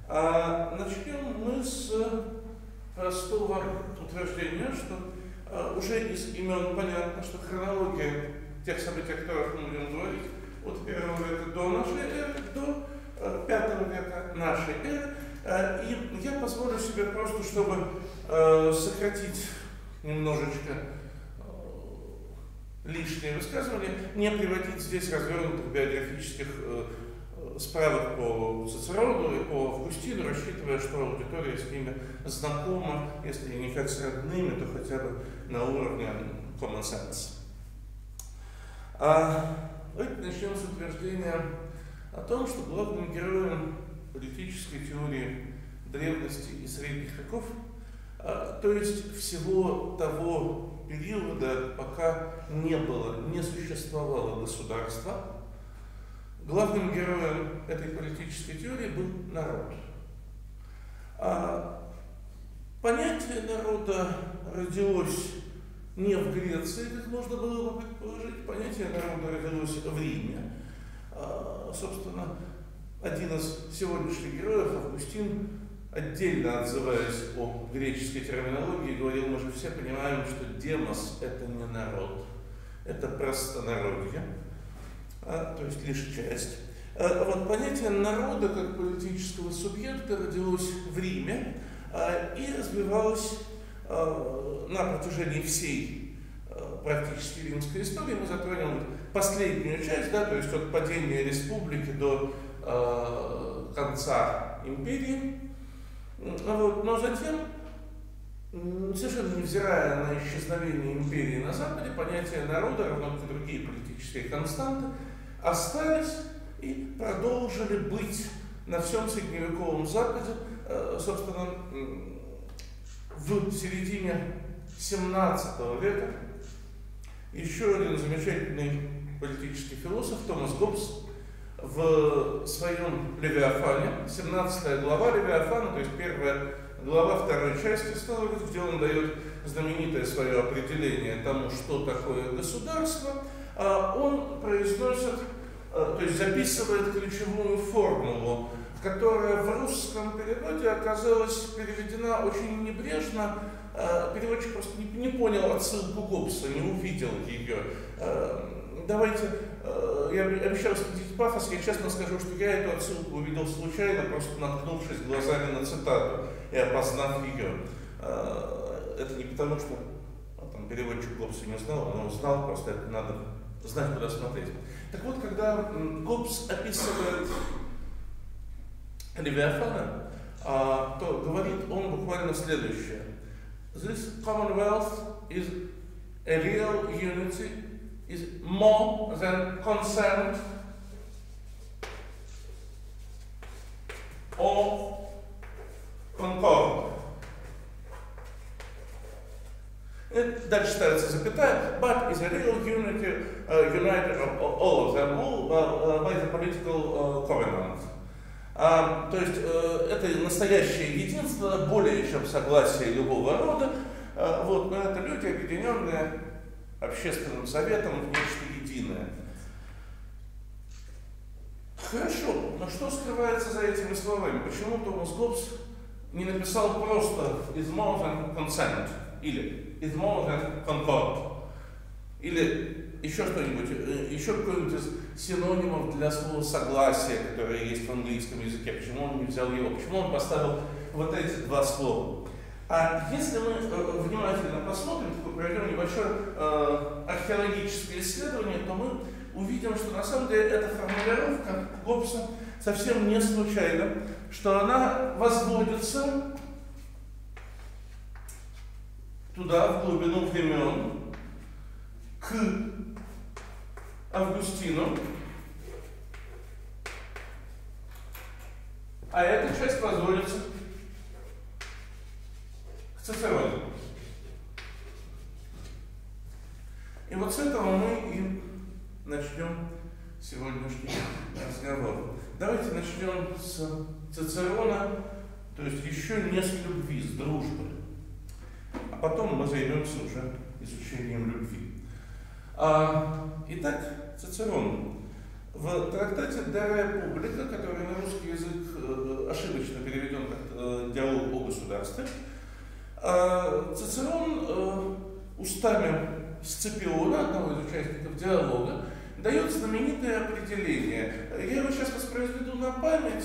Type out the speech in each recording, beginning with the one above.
Начнем мы с простого утверждения, что уже из имен понятно, что хронология тех событий, о которых мы будем говорить, от 1 века до нашей эры до 5 века нашей эры. И я позволю себе просто, чтобы сократить немножечко лишнее высказывание, не приводить здесь развернутых биографических справок по Цицерону и по Августину, рассчитывая, что аудитория с ними знакома, если не как с родными, то хотя бы на уровне common sense. Давайте начнем с утверждения о том, что главным героем политической теории древности и средних веков, то есть всего того периода, пока не существовало государства, главным героем этой политической теории был народ. Понятие народа родилось не в Греции, как можно было бы предположить, понятие народа родилось в Риме. Собственно, один из сегодняшних героев, Августин, отдельно отзываясь о греческой терминологии, говорил: мы же все понимаем, что демос – это не народ, это простонародье, то есть лишь часть. Вот понятие народа как политического субъекта родилось в Риме и развивалось на протяжении всей практически римской истории. Мы затронем последнюю часть, то есть от падения республики до конца империи. Вот. Но затем, совершенно невзирая на исчезновение империи на Западе, понятие народа, равно как и другие политические константы, остались и продолжили быть на всем средневековом Западе. Собственно, в середине 17 века еще один замечательный политический философ Томас Гоббс в своем Левиафане, 17 глава Левиафана, то есть первая глава второй части, где он дает знаменитое свое определение тому, что такое государство, он произносит, то есть записывает ключевую формулу, которая в русском переводе оказалась переведена очень небрежно. Переводчик просто не понял отсылку Гоббса, не увидел ее. Давайте, я обещал снизить пафос, я честно скажу, что я эту отсылку увидел случайно, просто наткнувшись глазами на цитату и опознав ее. Это не потому, что там, переводчик Гоббса не знал, он узнал, просто это надо знать, куда смотреть. Так вот, когда Гоббс описывает Левиафана, то говорит он буквально следующее. This commonwealth is a real unity, is more than consent or concord. Дальше ставится запятая, but is a real unity united of all of them all by the political covenant. То есть это настоящее единство, более чем согласие любого рода, вот, но это люди, объединенные общественным советом в нечто единое. Хорошо, но что скрывается за этими словами? Почему Томас Гоббс не написал просто is more than consent или is more than concord или еще что-нибудь, еще какой-нибудь из синонимов для слова согласие, которое есть в английском языке? Почему он не взял его? Почему он поставил вот эти два слова? Если мы внимательно посмотрим, проведем небольшое археологическое исследование, то мы увидим, что на самом деле эта формулировка Гоббса совсем не случайна, что она возводится туда, в глубину времен, к Августину, а эта часть возводится к Цицерону. И вот с этого мы и начнем сегодняшний разговор. Давайте начнем с Цицерона, то есть еще не с любви, с дружбы. А потом мы займемся уже изучением любви. Итак, Цицерон. В трактате «De Republica», который на русский язык ошибочно переведен Цицерон устами Сципиона, одного из участников диалога, дает знаменитое определение. Я его сейчас воспроизведу на память.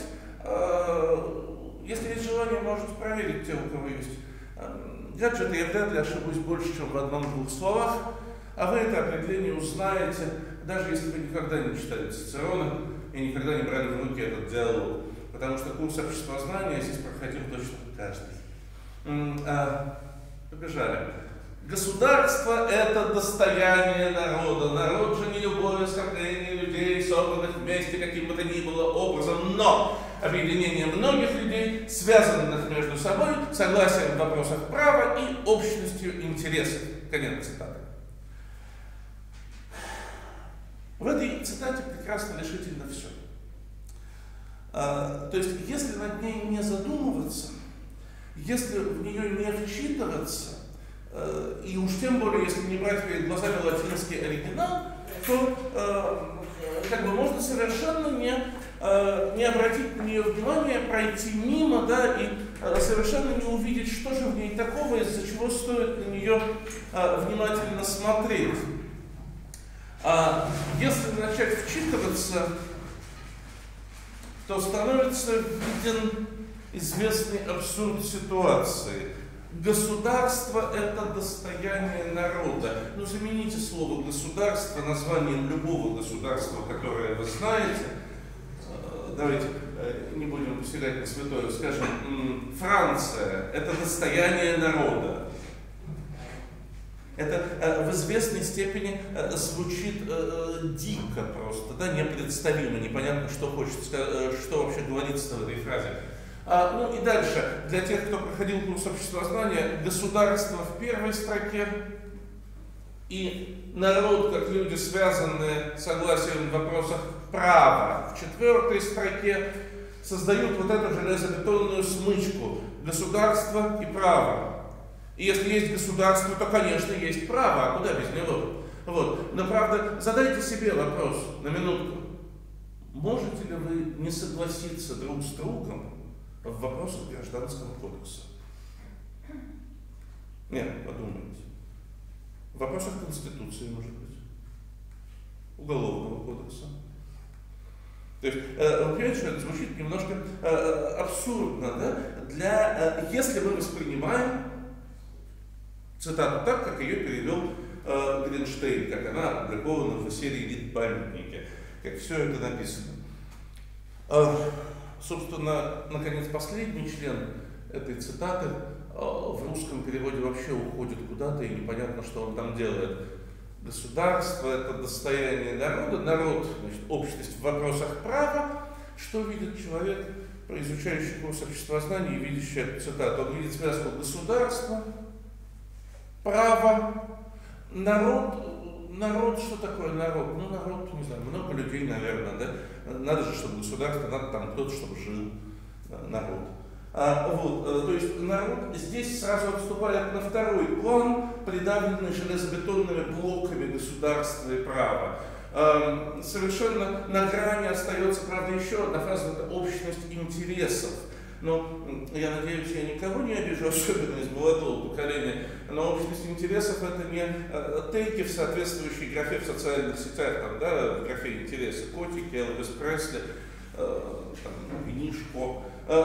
Если есть желание, можете проверить те, у кого есть гаджеты. Я вряд ли ошибусь больше, чем в одном-двух словах. А вы это определение узнаете, даже если вы никогда не читали Цицерона и никогда не брали в руки этот диалог. Потому что курс обществознания здесь проходил точно каждый. Побежали. Государство – это достояние народа. Народ же не любое скопление людей, собранных вместе каким бы то ни было образом, но объединение многих людей, связанных между собой, согласием в вопросах права и общностью интересов. Конец цитаты. В этой цитате прекрасно решительно все. То есть, если над ней не задумываться, если в нее не вчитываться, и уж тем более, если не брать перед глазами латинский оригинал, то можно совершенно не обратить на нее внимания, пройти мимо, да, и совершенно не увидеть, что же в ней такого, из-за чего стоит на нее внимательно смотреть. Если начать вчитываться, то становится виден известный абсурд ситуации. Государство – это достояние народа. Ну, замените слово «государство» названием любого государства, которое вы знаете. Давайте не будем посягать на святое. Скажем, Франция – это достояние народа. Это в известной степени звучит дико просто, да, непредставимо, непонятно, что хочется сказать, что вообще говорится в этой фразе. Ну и дальше, для тех, кто проходил курс обществознания, государство в первой строке и народ, как люди, связанные согласием в вопросах права, в четвертой строке создают вот эту железобетонную смычку государство и право. И если есть государство, то, конечно, есть право, а куда без него? Вот. Но, правда, задайте себе вопрос на минутку. Можете ли вы не согласиться друг с другом в вопросах Гражданского кодекса? Нет, подумайте. В вопросах Конституции, может быть. Уголовного кодекса. То есть, вы понимаете, что это звучит немножко абсурдно, да? Если мы воспринимаем цитату так, как ее перевел Гринштейн, как она опубликована в серии «Литпамятники», как все это написано. Собственно, наконец, последний член этой цитаты в русском переводе вообще уходит куда-то, и непонятно, что он там делает. Государство – это достояние народа, народ, значит, общность в вопросах права. Что видит человек, изучающий курс обществознания и видящий эту цитату? Он видит связку государства, право, народ. Народ, что такое народ? Ну, народ, не знаю, много людей, наверное, да? Надо же, чтобы государство, надо там кто-то, чтобы жил народ. То есть народ здесь сразу отступает на второй план, придавленный железобетонными блоками государства и права. Совершенно на грани остается, правда, еще одна фраза, это общность интересов. Но я надеюсь, я никого не обижу, особенно из молодого поколения, но общность интересов — это не теги в соответствующей графе в социальных сетях, там, да, в графе интересы, котики, Элвис Пресли, винишко.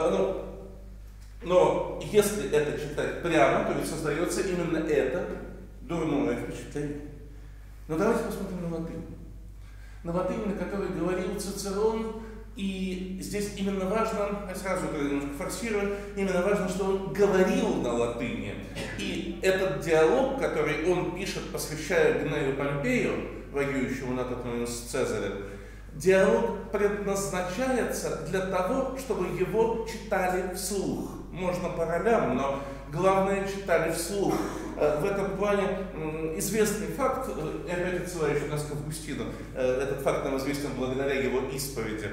Но если это читать прямо, то ведь создается именно это дурное впечатление. Но давайте посмотрим на латынь. На латынь, на которой говорил Цицерон. И здесь именно важно, я сразу это немножко форсирую, именно важно, что он говорил на латыни. И этот диалог, который он пишет, посвящая Гнею Помпею, воюющему на тот момент с Цезарем, диалог предназначается для того, чтобы его читали вслух. Можно по ролям, но главное, читали вслух. В этом плане известный факт, я опять отсылаю нас к Августину, этот факт нам известен благодаря его исповеди,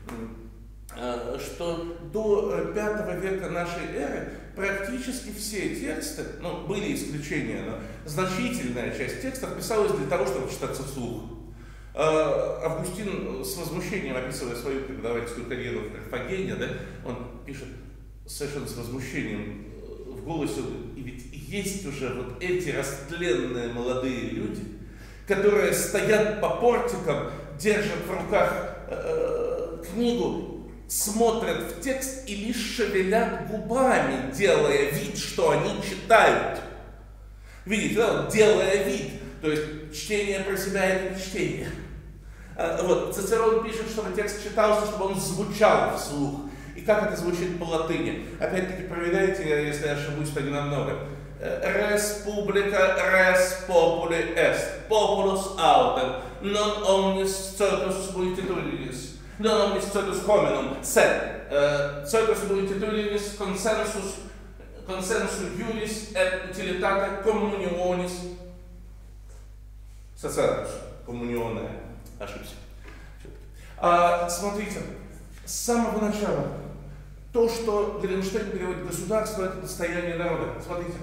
что до V века нашей эры практически все тексты, ну, были исключения, но значительная часть текстов писалась для того, чтобы читаться вслух. Августин с возмущением, описывая свою преподавательскую карьеру в Карфагене, да, он пишет совершенно с возмущением в в голосе, и ведь есть уже вот эти растленные молодые люди, которые стоят по портикам, держат в руках книгу, смотрят в текст и лишь шевелят губами, делая вид, что они читают. Видите, да, вот, делая вид, то есть чтение про себя это не чтение. Вот, Цицерон пишет, чтобы текст читался, чтобы он звучал вслух. И как это звучит по латыни? Опять-таки проверяйте, если я ошибусь, то не намного. Res publica, res populi est, populus autem, non omnis certus multitudinis, non omnis certus hominum, sed certus multitudinis consensus iuris et utilitate communionis socialis, communione, ошибся. Смотрите, с самого начала, то, что Геленштейн переводит государство, это достояние народа. Смотрите.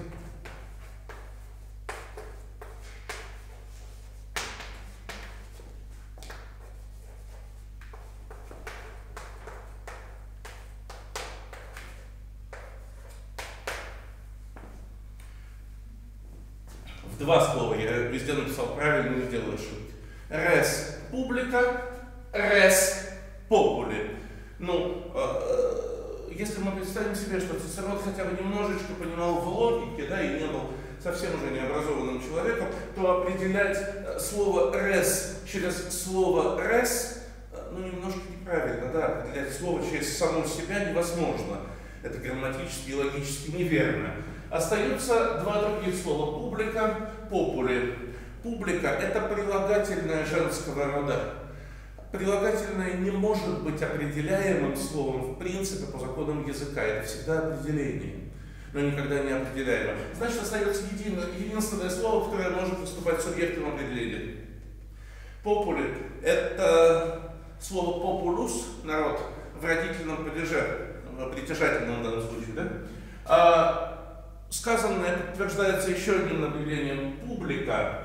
В два слова, я везде написал правильно, не сделаю ошибки. Res publica, res populi. Ну, если мы представим себе, что Цицерон хотя бы немножечко понимал в логике, да, и не был совсем уже необразованным человеком, то определять слово «res» через слово «res», ну, немножко неправильно, да, определять слово через само себя невозможно. Это грамматически и логически неверно. Остаются два других слова – публика, попули. Публика – это прилагательное женского рода. Прилагательное не может быть определяемым словом в принципе по законам языка. Это всегда определение, но никогда не определяемо. Значит, остается единственное слово, которое может выступать субъектом определения. Попули – это слово популус, народ, в родительном падеже, притяжательном в данном случае, да? Сказанное подтверждается еще одним определением. Публика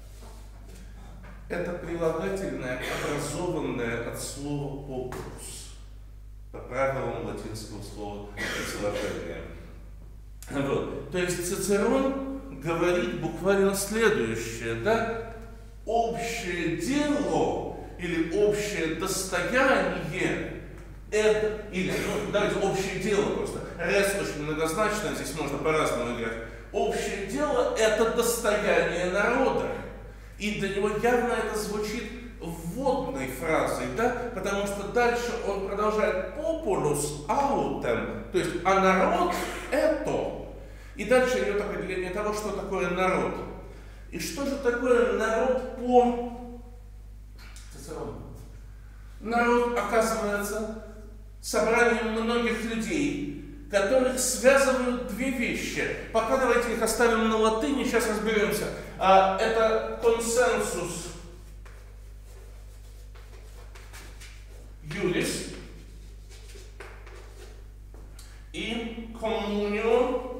– это прилагательное, образованное от слова populus, по правилам латинского слова сложения. Вот. То есть Цицерон говорит буквально следующее, да? Общее дело или общее достояние это, или, ну, давайте общее дело просто. Рес очень многозначно, здесь можно по-разному играть. Общее дело – это достояние народа. И для него явно это звучит вводной фразой, да? Потому что дальше он продолжает populus autem, то есть а народ – это. И дальше идет определение того, что такое народ. И что же такое народ по Цицерону? Народ, оказывается, собранием многих людей, которых связывают две вещи. Пока давайте их оставим на латыни, сейчас разберемся. Это консенсус юрис и коммунио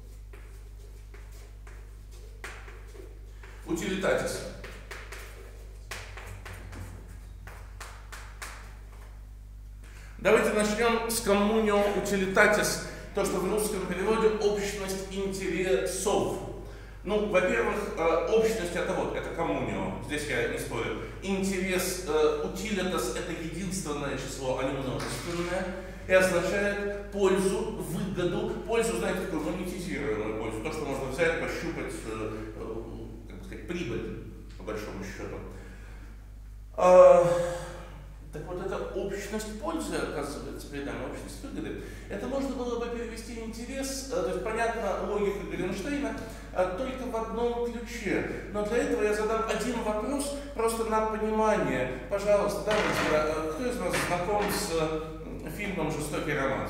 утилитатис. Давайте начнем с коммунио утилитатис, то, что в русском переводе общность интересов. Ну, во-первых, общность это вот, это коммунио, здесь я не спорю. Интерес, утилитас это единственное число, а не множественное, и означает пользу, выгоду. Пользу, знаете, такую монетизируемую пользу, то, что можно взять, пощупать, как бы сказать, прибыль, по большому счету. Так вот, эта общность пользы, оказывается, при этом общность выгоды, это можно было бы перевести интерес, то есть, понятно, логика Геленштейна, только в одном ключе. Но для этого я задам один вопрос, просто на понимание. Пожалуйста, давайте, кто из вас знаком с фильмом «Жестокий романс»?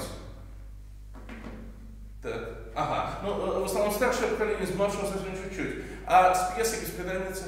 Так, ага, ну, в основном старшее поколение, с младшего совсем чуть-чуть. А с пьесой «Бесприданница»?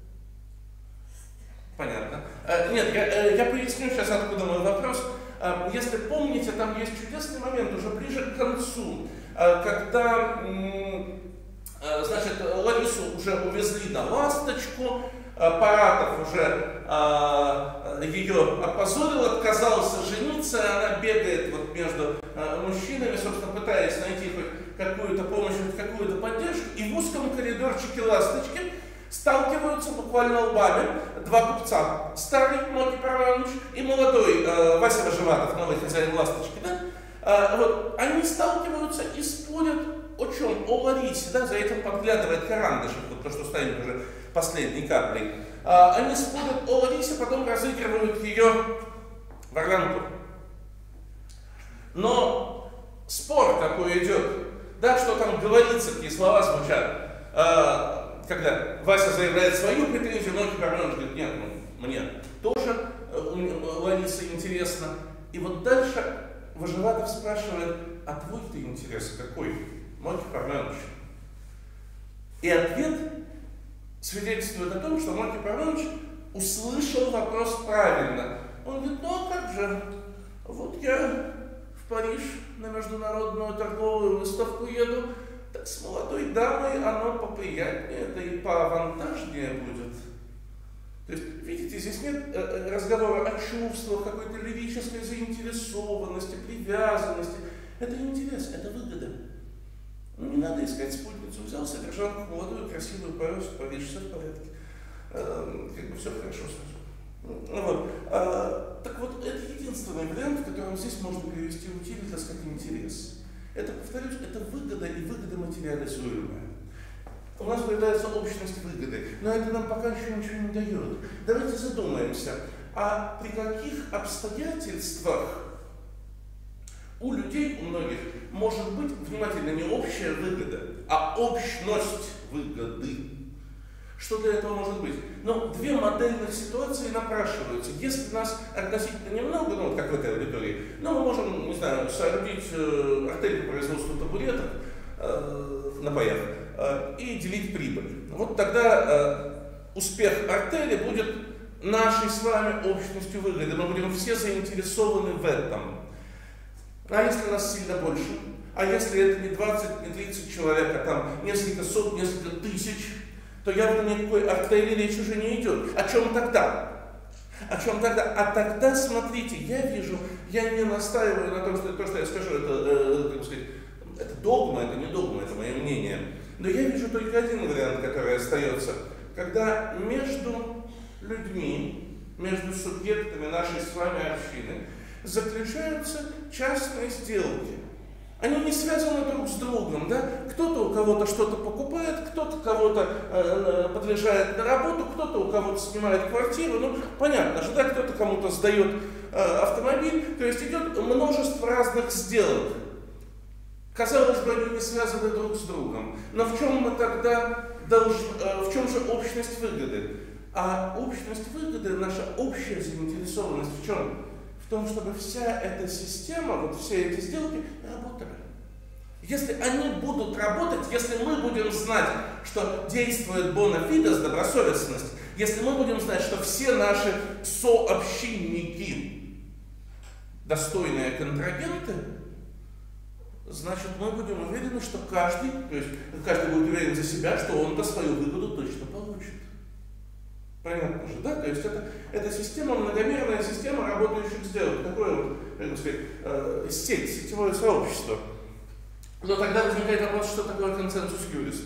Понятно. Нет, я поясню сейчас, откуда мой вопрос. Если помните, там есть чудесный момент уже ближе к концу, когда, значит, Ларису уже увезли на ласточку, Паратов уже ее опозорил, отказался жениться, она бегает вот между мужчинами, собственно, пытаясь найти хоть какую-то помощь, хоть какую-то поддержку, и в узком коридорчике «Ласточки» сталкиваются буквально лбами два купца. Старый Моки Парванович и молодой Вася Выживатов, новый хозяин «Ласточки». Да? Вот, они сталкиваются и спорят о чем? О Ларисе. Да? За этим подглядывает Карандышев, вот то, что станет уже последней каплей. Они спорят о Ларисе, потом разыгрывают ее Варлампу. Но спор какой идет, да, что там говорится, какие слова звучат, когда Вася заявляет свою претензию, Моки Парванович говорит, нет, мне тоже Лариса интересна. И вот дальше Выживатов спрашивает, а твой-то интерес какой, Моки Парванович? И ответ свидетельствует о том, что Моки Парванович услышал вопрос правильно. Он говорит, ну а как же, вот я в Париж на международную торговую выставку еду, так с молодой дамой оно поприятнее, да и поавантажнее будет. То есть, видите, здесь нет разговора о чувствах, какой-то лирической заинтересованности, привязанности. Это интерес, это выгода. Ну, не надо искать спутницу. Взял содержанку молодую, красивую, повез в Париж, все в порядке. Как бы все хорошо сразу. Вот. Так вот, это единственный вариант, в котором здесь можно перевести утилитас как интерес. Это, повторюсь, это выгода и выгода материализуемая. У нас появляется общность выгоды, но это нам пока еще ничего не дает. Давайте задумаемся, а при каких обстоятельствах у людей, у многих, может быть, внимательно, не общая выгода, а общность выгоды. Что для этого может быть? Ну, две модельных ситуации напрашиваются. Если нас относительно немного, ну, вот как в этой аудитории, ну, мы можем, не знаю, соорудить артель по производству табуреток на паях и делить прибыль. Вот тогда успех артели будет нашей с вами общностью выгоды. Мы будем все заинтересованы в этом. А если нас сильно больше? А если это не 20, не 30 человек, а там несколько сот, несколько тысяч, то явно никакой артели речь уже не идет. О чем тогда? О чем тогда? А тогда, смотрите, я вижу, я не настаиваю на том, что то, что я скажу, это, как сказать, это догма, это не догма, это мое мнение. Но я вижу только один вариант, который остается. Когда между людьми, между субъектами нашей с вами общины заключаются частные сделки. Они не связаны друг с другом, да? Кто-то у кого-то что-то покупает, кто-то кого-то подъезжает на работу, кто-то у кого-то снимает квартиру, ну, понятно же, да, кто-то кому-то сдает автомобиль, то есть идет множество разных сделок. Казалось бы, они не связаны друг с другом, но в чем мы тогда должны, в чем же общность выгоды? А общность выгоды, наша общая заинтересованность в чем? В том, чтобы вся эта система, вот все эти сделки работали. Если они будут работать, если мы будем знать, что действует bona-fides, добросовестность, если мы будем знать, что все наши сообщники достойные контрагенты, значит, мы будем уверены, что каждый будет уверен за себя, что он-то свою выгоду точно получит. Понятно же, да? То есть это система, многомерная система работающих сделок, такое вот, как сказать, сетевое сообщество. Но тогда возникает вопрос, что такое консенсус юрис.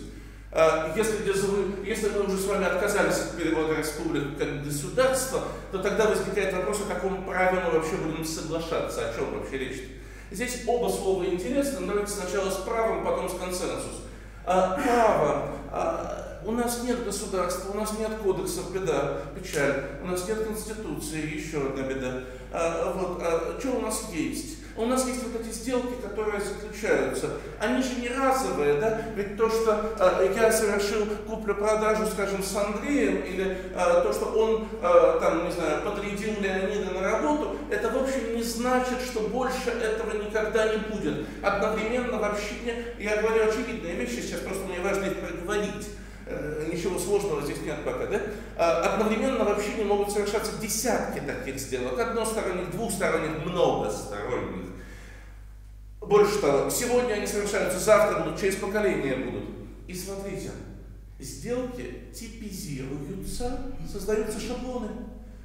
Если мы уже с вами отказались от перевода республик как государства, то тогда возникает вопрос, о каком праве мы вообще будем соглашаться, о чем вообще речь. Здесь оба слова интересны, но давайте сначала с правом, потом с консенсус. Право. У нас нет государства, у нас нет кодексов, беда, печаль, у нас нет конституции, еще одна беда. Что у нас есть? У нас есть вот эти сделки, которые заключаются. Они же не разовые, да? Ведь то, что я совершил куплю-продажу, скажем, с Андреем, или то, что он, там, не знаю, подрядил Леонида на работу, это в общем не значит, что больше этого никогда не будет. Одновременно в общине, я говорю очевидные вещи, сейчас просто мне важно их проговорить. Ничего сложного здесь нет пока, да? Одновременно в общине могут совершаться десятки таких сделок. Односторонних, двухсторонних, многосторонних. Больше того, сегодня они совершаются, завтра будут, через поколение будут. И смотрите, сделки типизируются, создаются шаблоны.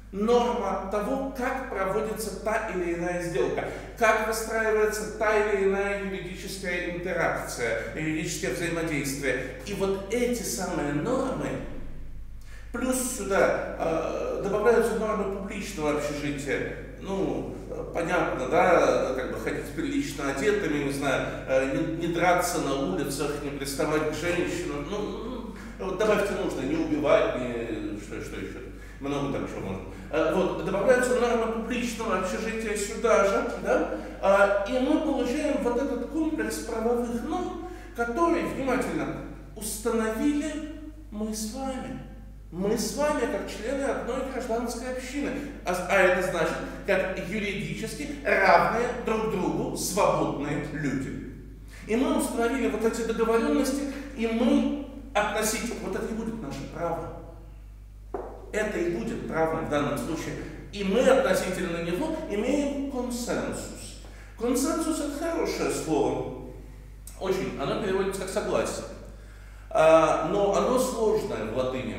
норма того, как проводится та или иная сделка, как выстраивается та или иная юридическая интеракция, юридическое взаимодействие. И вот эти самые нормы, плюс сюда добавляются нормы публичного общежития. Ну, понятно, да, как бы ходить прилично одетыми, не знаю, не драться на улицах, не приставать к женщинам, ну, добавьте нужно, не убивать, что еще, много там чего можно. Вот, добавляются нормы публичного общежития сюда же, да, и мы получаем вот этот комплекс правовых норм, который, внимательно, установили мы с вами. Мы с вами, как члены одной гражданской общины, а это значит, как юридически равные друг другу свободные люди. И мы установили вот эти договоренности, и мы относительно, вот это и будет наше право. Это и будет правом в данном случае. И мы относительно него имеем консенсус. Консенсус — это хорошее слово. Очень. Оно переводится как согласие. Но оно сложное в латыни.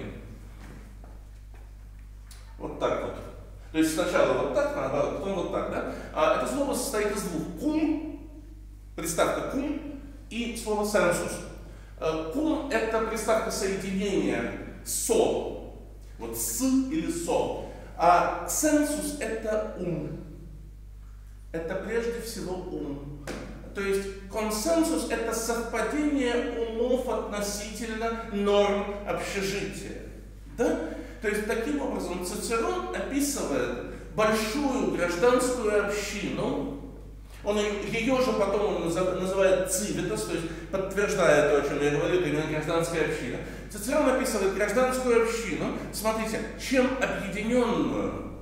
Вот так вот. То есть сначала вот так, наоборот, потом вот так, да? Это слово состоит из двух. Кум, приставка кум, и слово сенсус. Кум — это приставка соединения со. Вот с или со. А сенсус — это ум. Это прежде всего ум. То есть консенсус — это совпадение умов относительно норм общежития. Да? То есть таким образом Цицерон описывает большую гражданскую общину. Он ее же потом он называет цивитас, то есть подтверждая то, о чем я говорю, это именно гражданская община. Цицерон описывает гражданскую общину, смотрите, чем объединенную,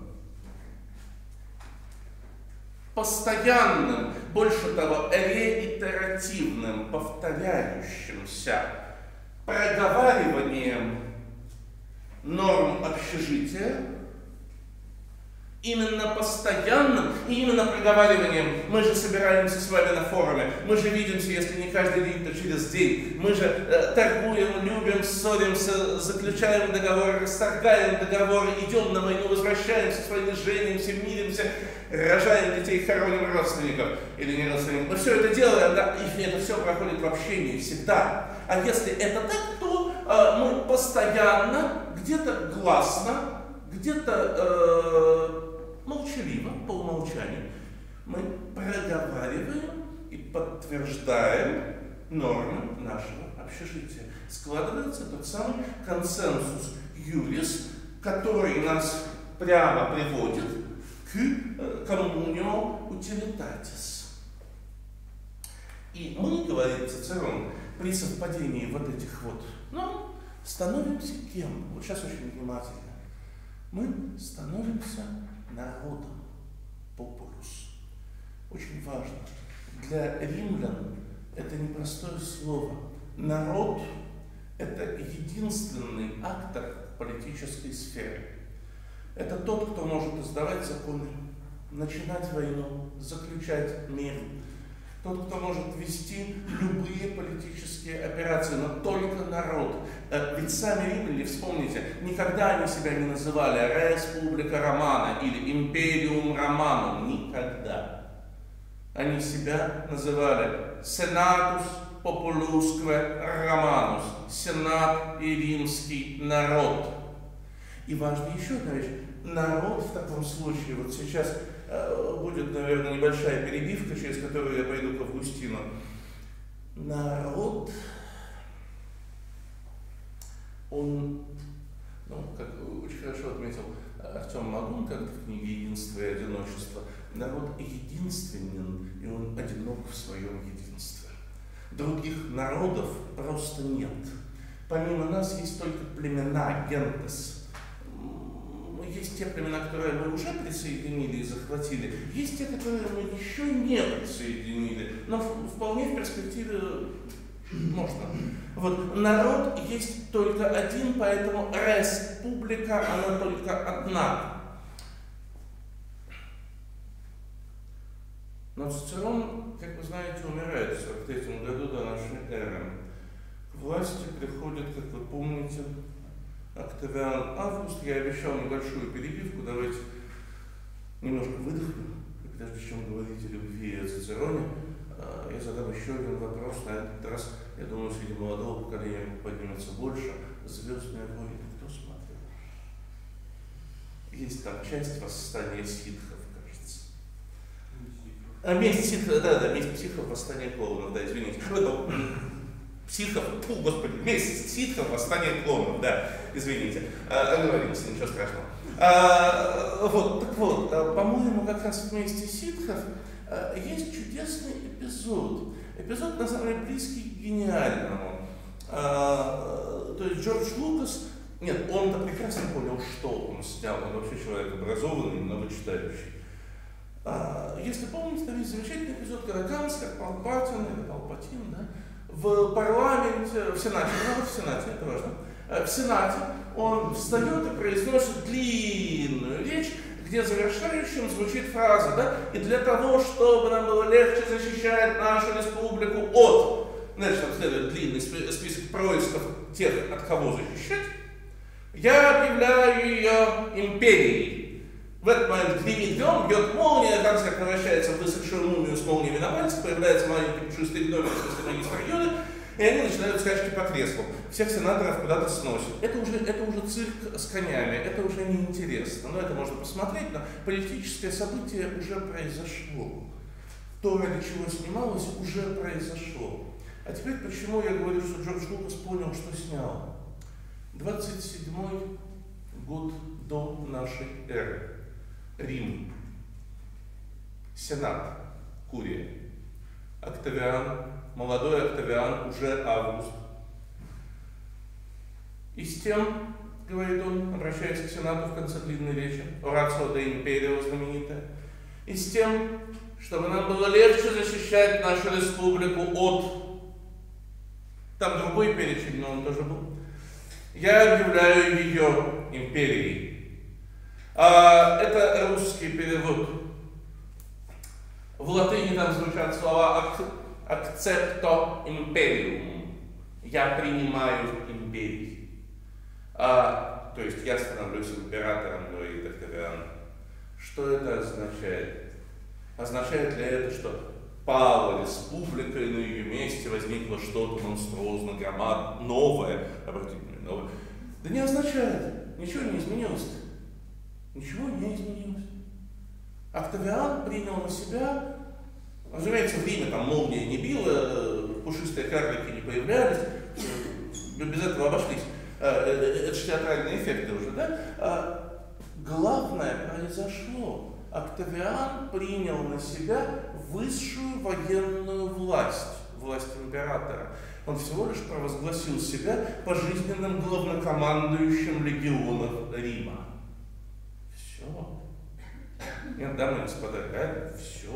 постоянным, больше того, реитеративным, повторяющимся проговариванием норм общежития, именно постоянным и именно проговариванием. Мы же собираемся с вами на форуме, мы же видимся, если не каждый день, то через день. Мы же торгуем, любим, ссоримся, заключаем договоры, расторгаем договоры, идем на войну, возвращаемся с войны, женимся, миримся, рожаем детей, хороним родственников или не родственников. Мы все это делаем, да, и это все проходит в общении всегда. А если это так, то мы постоянно, где-то гласно, где-то молчаливо, по умолчанию, мы проговариваем и подтверждаем нормы нашего общежития. Складывается тот самый консенсус юрис, который нас прямо приводит к коммунио утилитатис. И мы, говорит Цицерон, при совпадении вот этих вот, становимся кем? Вот сейчас очень внимательно. Мы становимся народом, популус. Очень важно. Для римлян это непростое слово. Народ — это единственный актор в политической сфере. Это тот, кто может издавать законы, начинать войну, заключать мир. Тот, кто может вести любые политические операции, но только народ. Ведь сами римляне, вспомните, никогда они себя не называли Республика Романа или Империум Романум. Никогда. Они себя называли Senatus Populusque Romanus, Сенат и римский народ. И важна еще одна вещь. Народ в таком случае, вот сейчас будет, наверное, небольшая перебивка, через которую я пойду к Августину. Народ, он, как очень хорошо отметил Артем Магун как-то в книге «Единство и одиночество», народ единственен, и он одинок в своем единстве. Других народов просто нет. Помимо нас есть только племена, гентес. Есть те племена, которые мы уже присоединили и захватили, есть те, которые мы еще не присоединили, но вполне в перспективе можно. Вот. Народ есть только один, поэтому республика, она только одна. Но Цицерон, как вы знаете, умирает в 43 году до нашей эры. К власти приходит, как вы помните, Октавиан Август. Я обещал небольшую перебивку, давайте немножко выдохну. И прежде чем говорить о любви и о Цицероне, я задам еще один вопрос. На этот раз, я думаю, среди молодого поколения поднимется больше. «Звездные войны» кто смотрел? Есть там часть «Восстания ситхов», кажется. Месть ситхов, да, месть психов, восстание клоунов, да, извините. Психов, господи, месть ситхов, восстание клоунов, да, извините. Оговорился, ничего страшного. Вот, так вот, по-моему, как раз вместе ситхов есть чудесный эпизод. Эпизод, на самом деле, близкий к гениальному. То есть Джордж Лукас, нет, он-то прекрасно понял, что он снял. Он вообще человек образованный, много читающий. Если помните, там есть замечательный эпизод, когда канцлер Палпатин, или Палпатин, да, в парламенте, в Сенате, это важно, в Сенате он встает и произносит длинную речь, где завершающим звучит фраза, да, и для того, чтобы нам было легче защищать нашу республику от, значит, там следует длинный список происков тех, от кого защищать, я объявляю ее империей. В этот момент гремит гром, бьет молния, канцлер превращается в высохшую мумию с молниями на пальцах, появляется маленький пушистый гномик с магистра Йоды, и они начинают скачки по креслу. Всех сенаторов куда-то сносят. Это уже цирк с конями, это уже неинтересно. Но это можно посмотреть, но политическое событие уже произошло. То, ради чего снималось, уже произошло. А теперь почему я говорю, что Джордж Лукас понял, что снял? 27-й год до нашей эры. Рим. Сенат. Курия. Октавиан. Молодой Октавиан, уже Август. И с тем, говорит он, обращаясь к Сенату в конце длинной речи, Орацио де Империо знаменитая, и с тем, чтобы нам было легче защищать нашу республику от... Там другой перечень, но он тоже был. Я объявляю ее империей. Это русский перевод. В латыни там звучат слова «accepto imperium». Я принимаю империю. То есть я становлюсь императором, говорит Октавиан. Что это означает? Означает ли это, что пала республика, и на ее месте возникло что-то монструозно громадное, новое, обратите внимание, новое? Да не означает. Ничего не изменилось. Ничего не изменилось. Октавиан принял на себя, разумеется, в Риме там молния не била, пушистые карлики не появлялись, без этого обошлись. Это же театральные эффекты уже, да? Главное произошло. Октавиан принял на себя высшую военную власть, власть императора. Он всего лишь провозгласил себя пожизненным главнокомандующим легионов Рима. Все. Нет, дамы и господа, реально все.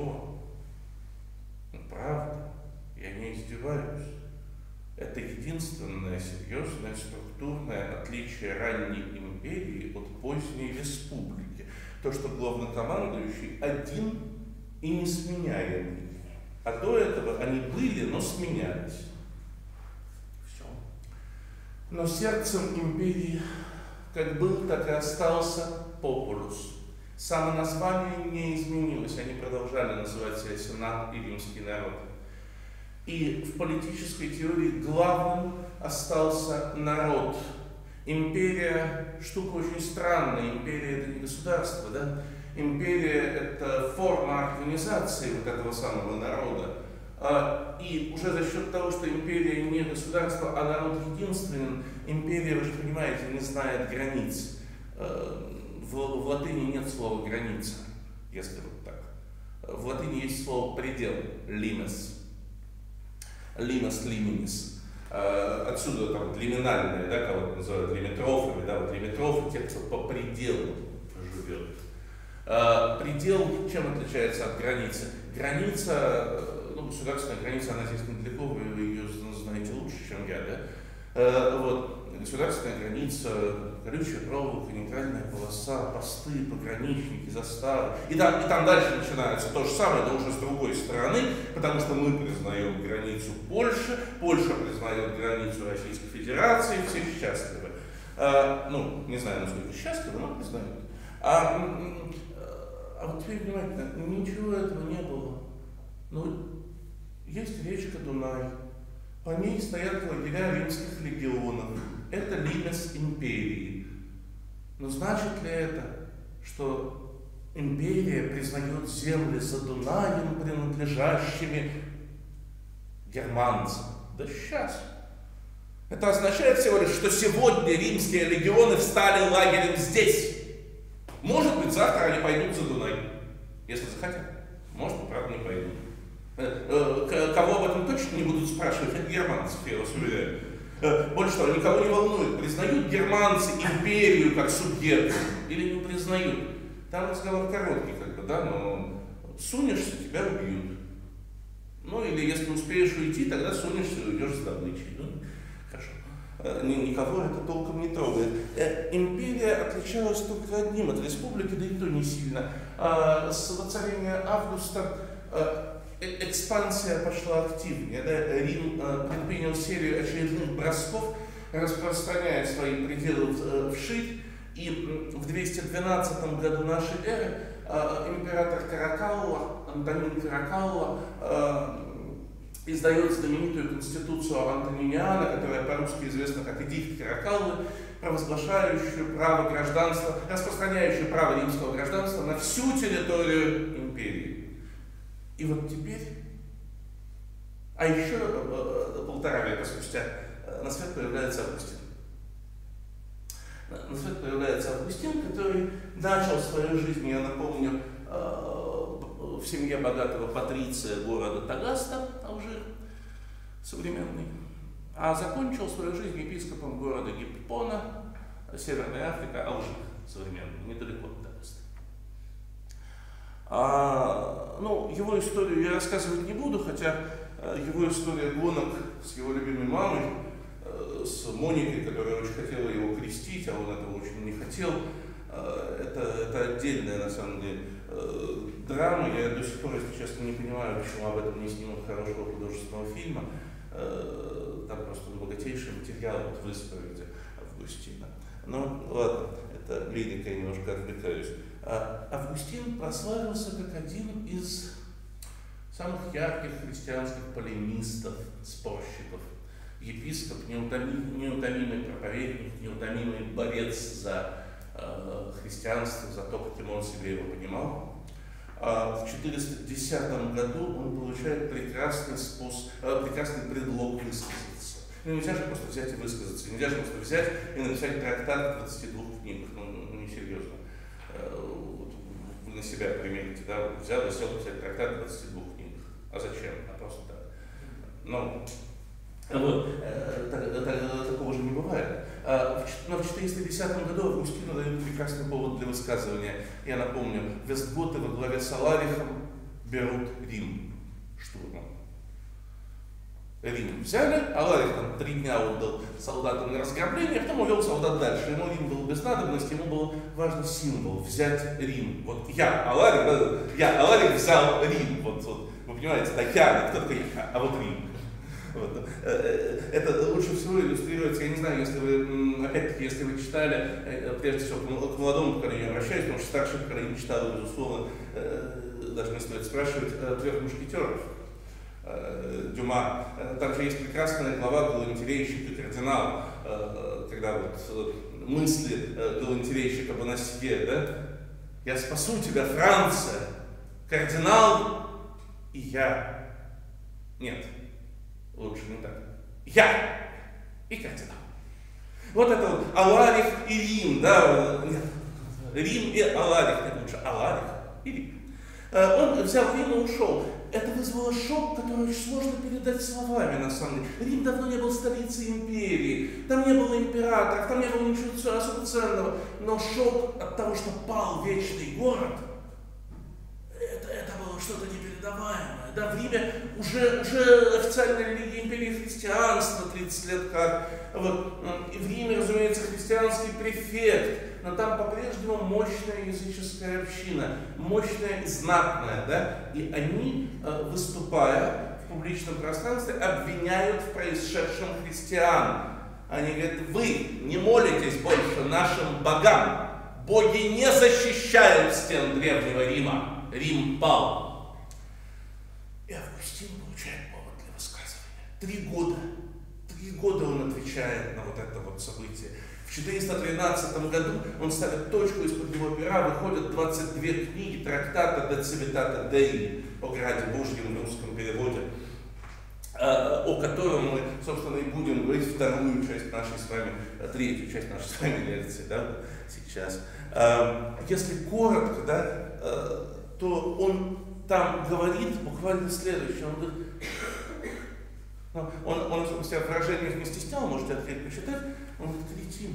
Ну, правда, я не издеваюсь. Это единственное серьезное структурное отличие ранней империи от поздней республики. То, что главнокомандующий один и несменяемый. А до этого они были, но сменялись. Все. Но сердцем империи как был, так и остался популус. Само название не изменилось, они продолжали называть себя Сенат и римский народ. И в политической теории главным остался народ. Империя – штука очень странная. Империя – это не государство, да? Империя – это форма организации вот этого самого народа. И уже за счет того, что империя не государство, а народ единственен, империя, вы же понимаете, не знает границ. В латыни нет слова «граница», если вот так. В латыни есть слово «предел» – «limes». «Limes liminis». Отсюда там лиминальные, да, кого-то называют лимитрофами, да, вот лимитрофы, те, кто по пределу живет. Предел чем отличается от границы? Граница, ну, государственная граница, она здесь недалеко, вы ее знаете лучше, чем я, да? Вот. Государственная граница, колючая проволока, нейтральная полоса, посты, пограничники, заставы. И там дальше начинается то же самое, но уже с другой стороны, потому что мы признаем границу Польши, Польша признает границу Российской Федерации, все счастливы. Ну, не знаю, насколько счастливы, но признают. Вот теперь внимательно, ничего этого не было. Ну, есть речка Дунай, по ней стоят лагеря римских легионов. Это лимес империи. Но значит ли это, что империя признает земли за Дунаем, принадлежащими германцам? Да сейчас. Это означает всего лишь, что сегодня римские легионы встали лагерем здесь. Может быть, завтра они пойдут за Дунай, если захотят. Может быть, правда, не пойдут. Кого об этом точно не будут спрашивать, это германцев, я вас уверяю. Больше того, никого не волнует, признают германцы империю как субъект или не признают. Там разговор короткий, как бы, да, но сунешься, тебя убьют. Ну, или если успеешь уйти, тогда сунешься и уйдешь с добычей. Ну, хорошо. Никого это толком не трогает. Империя отличалась только одним от республики, да и то не сильно. С воцарения Августа экспансия пошла активнее. Да? Рим предпринял серию очередных бросков, распространяя свои пределы вширь. И в 212 году нашей эры император Каракалла, Антонин Каракалла, издает знаменитую конституцию Антониниана, которая по-русски известна как Эдикт Каракаллы, провозглашающую право гражданства, распространяющую право римского гражданства на всю территорию империи. И вот теперь, а еще 1,5 века спустя, на свет появляется Августин. На свет появляется Августин, который начал свою жизнь, я напомню, в семье богатого патриция города Тагаста, Алжир, современный, а закончил свою жизнь епископом города Гиппона, Северная Африка, Алжир, современный, недалеко от Тагаста. Ну, его историю я рассказывать не буду, хотя его история гонок с его любимой мамой, с Моникой, которая очень хотела его крестить, а он этого очень не хотел, это отдельная, на самом деле, драма. Я до сих пор, если честно, не понимаю, почему об этом не снимут хорошего художественного фильма. Там просто богатейший материал в исповеди Августина. Ну, ладно, это лирика, я немножко отвлекаюсь. Августин прославился как один из самых ярких христианских полемистов, спорщиков. Епископ, неутомимый проповедник, неутомимый борец за христианство, за то, каким он себе его понимал. В 410 году он получает прекрасный предлог высказаться. Ну, нельзя же просто взять и высказаться, нельзя же просто взять и написать трактат в 22 книгах, ну, несерьезно. Вы на себя примерите, да, взял и сел написать трактат в 22 книгах. А зачем? А просто так. Ну, вот, такого же не бывает. Но в 410 году Августину дают прекрасный повод для высказывания. Я напомню, вестготы во главе с Аларихом берут Рим штурмом. Рим взяли, Аларих там 3 дня отдал солдатам на разграбление, а потом увел солдат дальше. Ему Рим был без надобности, ему был важный символ — взять Рим. Вот я, Аларих взял Рим. Вот, вы понимаете, да, я, кто такой я, а вот Рим. Вот. Это лучше всего иллюстрируется, я не знаю, если вы, опять-таки, если вы читали, прежде всего к молодому поколению обращаюсь, потому что старшее поколение читало, безусловно, даже не стоит спрашивать, «Трех мушкетеров» Дюма. Там же есть прекрасная глава галантерейщик и кардинал, когда вот мысли галантерейщика Бонасье, да? «Я спасу тебя, Франция, кардинал и я». Нет. Лучше не так. Я и кардинал. Вот это вот Аларих и Рим, да? Нет. Рим и Аларих, нет, лучше Аларих и Рим. Он взял Рим и ушел. Это вызвало шок, который очень сложно передать словами, на самом деле. Рим давно не был столицей империи, там не было императоров, там не было ничего особо ценного. Но шок от того, что пал вечный город, это было что-то непередаваемое. Да, в Риме уже официальная религия империи христианства 30 лет как. Вот. И в Риме, разумеется, христианский префект, но там по-прежнему мощная языческая община, мощная и знатная, да, и они, выступая в публичном пространстве, обвиняют в происшедшем христиан. Они говорят, вы не молитесь больше нашим богам. Боги не защищают стен Древнего Рима. Рим пал. И Августин получает повод для высказывания. 3 года он отвечает на вот это вот событие. В 413 году он ставит точку, из-под его пера выходят 22 книги трактата «De Civitate Dei» о Граде Божьем в русском переводе, о котором мы, собственно, и будем говорить вторую часть нашей с вами, третью часть нашей с вами лекции, да, сейчас. Если коротко, да, то он там говорит буквально следующее. Он говорит, он себя в выражениях не стеснял, можете открыть, посчитать. Он говорит, кретины.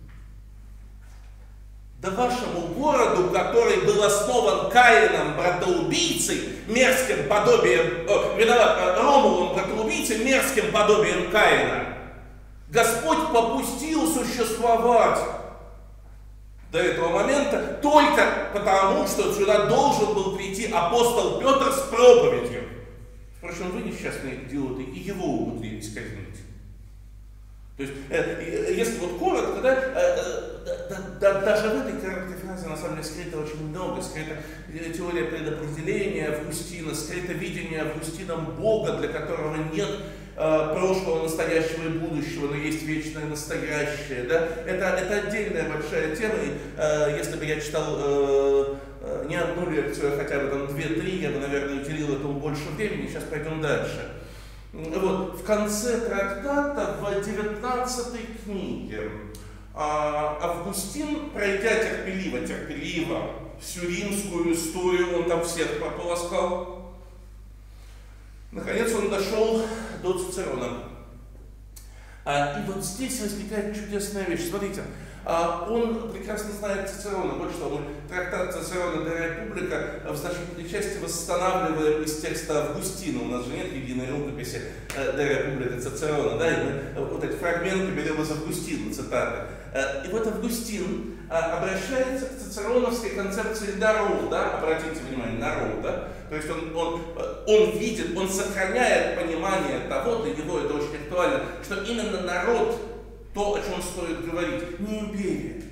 Да вашему городу, который был основан Каином, братоубийцей, мерзким подобием, Ромулом, братоубийцей, мерзким подобием Каина, Господь попустил существовать до этого момента только потому, что сюда должен был прийти апостол Петр с проповедью. Впрочем, вы, несчастные идиоты, и его умудрились казнить. То есть, если вот коротко, даже в этой короткой фразе на самом деле скрыто очень много. Скрыта теория предопределения Августина, скрыто видение Августином Бога, для которого нет прошлого, настоящего и будущего, но есть вечное настоящее. Да? Это отдельная большая тема. И, если бы я читал не одну лекцию, а хотя бы там 2-3, я бы, наверное, уделил этому больше времени. Сейчас пойдем дальше. Вот, в конце трактата, в 19 книге, Августин, пройдя терпеливо всю римскую историю, он там всех прополоскал, наконец он дошел до Цицерона. И вот здесь возникает чудесная вещь. Смотрите, он прекрасно знает Цицерона. Больше того, мы трактат Цицерона «De Republica» в значительной части восстанавливаем из текста Августина. У нас же нет единой рукописи «De Republica» Цицерона, да, и мы вот эти фрагменты берем из Августина, цитаты. И вот Августин обращается к цицероновской концепции народа, обратите внимание, народа, то есть он видит, он сохраняет понимание того, для него это очень актуально, что именно народ, то, о чем стоит говорить, не империя,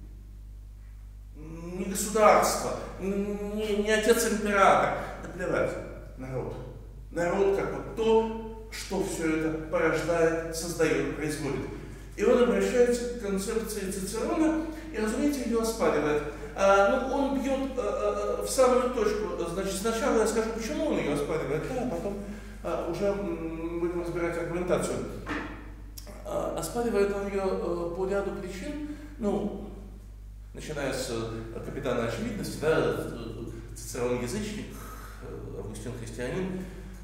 не государство, не отец-император, да плевать, народ. Народ как вот то, что все это порождает, создает, производит. И он обращается к концепции Цицерона и, разумеется, ее оспаривает. Он бьет в самую точку. Значит, сначала я скажу, почему он ее оспаривает, а потом уже будем разбирать аргументацию. Оспаривает он ее по ряду причин, начиная с капитана очевидности, да, Цицерон язычник, Августин христианин.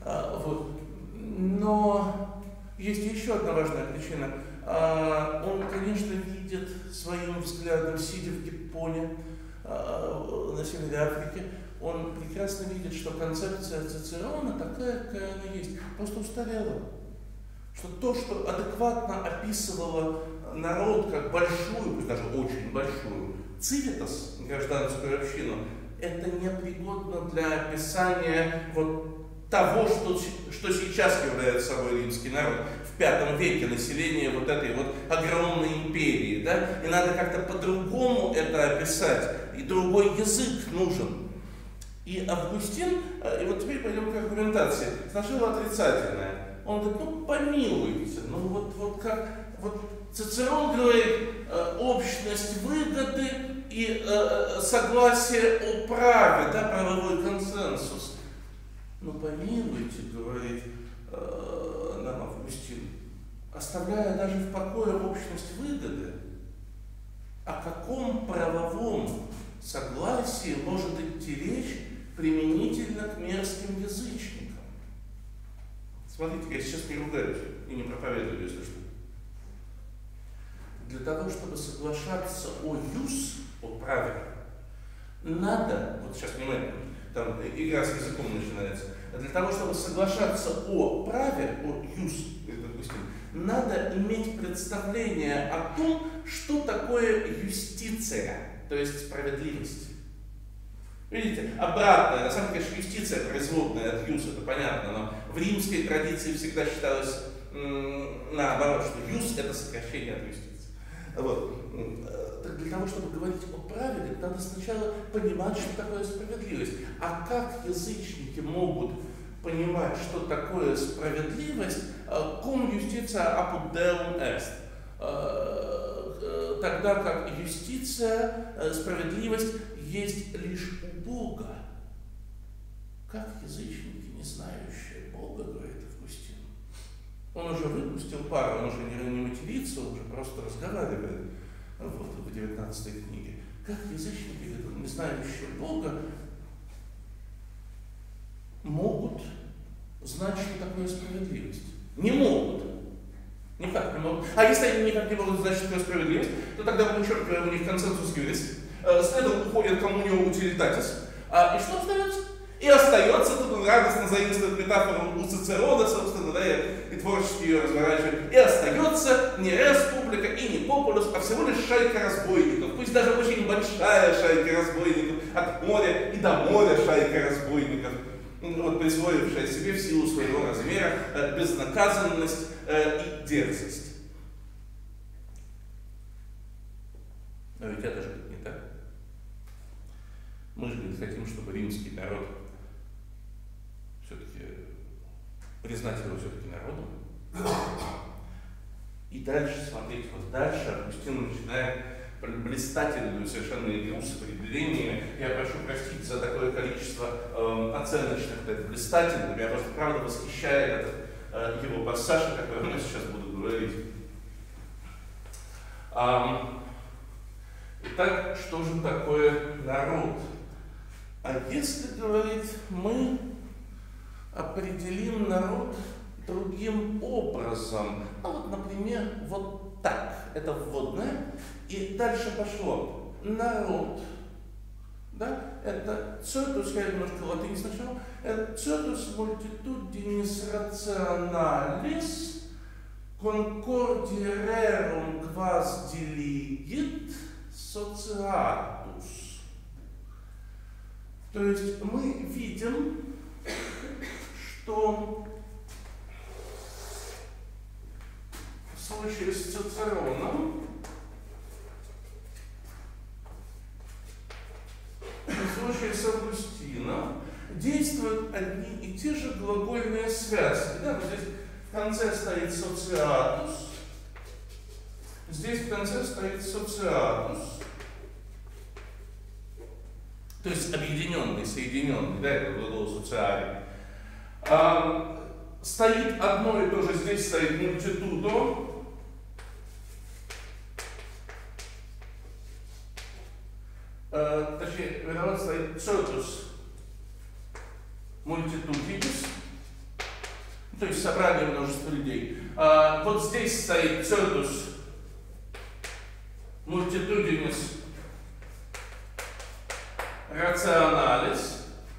Но есть еще одна важная причина. Он, конечно, видит своим взглядом, сидя в Гиппоне на севере Африки, он прекрасно видит, что концепция Цицерона такая, какая она есть, просто устарела. Что то, что адекватно описывало народ как большую, пусть даже очень большую, цивитас, гражданскую общину, это непригодно для описания вот того, что сейчас является собой римский народ. В V веке население вот этой вот огромной империи, да, и надо как-то по-другому это описать, и другой язык нужен. И Августин, и вот теперь пойдем к аргументации, сначала отрицательная. Он говорит, помилуйте, Цицерон говорит, общность выгоды и согласие о праве, да, правовой консенсус. Помилуйте, говорит нам Августин, оставляя даже в покое общность выгоды, о каком правовом согласии может идти речь применительно к мерзким язычникам? Смотрите, я сейчас не ругаюсь и не проповедую, если что. Для того, чтобы соглашаться о юс, о праве, надо, вот сейчас внимание, там игра с языком начинается, для того, чтобы соглашаться о праве, о юс, надо иметь представление о том, что такое юстиция, то есть справедливость. Видите, обратное, на самом деле, конечно, юстиция производная от юс, это понятно, но в римской традиции всегда считалось наоборот, что юс это сокращение от юстиции. Вот. Так для того, чтобы говорить о праве, надо сначала понимать, что такое справедливость. А как язычники могут понимать, что такое справедливость, cum justitia apud Deum est, тогда как юстиция, справедливость есть лишь у Бога. Как язычники, не знающие Бога, говорит Августин. Он уже выпустил пару, он уже не матерится, он уже просто разговаривает в 19 книге. Как язычники, не знающие Бога, могут знать, что такое справедливость? Не могут. Никак не могут. А если они никак не могут знать, что такое справедливость, то тогда мы вычеркиваем у них консенсус юрис, следом уходит коммунио утилитатис, и что остается? И остается, тут он радостно заимствует метафору у Цицерона, собственно, да, и творчески ее разворачивает. И остается не республика и не популус, а всего лишь шайка разбойников. Пусть даже очень большая шайка разбойников, от моря и до моря шайка разбойников, вот, присвоившая себе в силу своего размера безнаказанность и дерзость. Но ведь это же не так. Мы же хотим, чтобы римский народ все-таки признать его все-таки народом. И дальше, смотрите, вот дальше Августин начинает блистательную совершенно игру с определениями. Я прошу простить за такое количество оценочных, это блистательных. Меня просто правда восхищает этот его пассаж, о котором я сейчас буду говорить. Итак, что же такое народ? А если, говорит, мы определим народ другим образом, вот, например, вот так, это вводное, и дальше пошло. Народ, да, это certus, я немножко латынь сначала, это certus multitudinis rationalis concordia rerum quas diligit sociatus. То есть мы видим, что в случае с Цицероном, в случае с Августином действуют одни и те же глагольные связки. Да, вот здесь в конце стоит социатус, здесь в конце стоит социатус. То есть объединенный, соединенный, да, это глагол социальный. Стоит одно и то же, здесь стоит мультитудо. Точнее, виноват стоит certus multitudines, то есть собрание множества людей. Вот здесь стоит certus multitudinis rationalis.